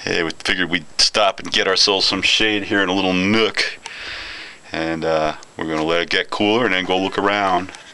Hey, we figured we'd stop and get ourselves some shade here in a little nook, and we're gonna let it get cooler and then go look around.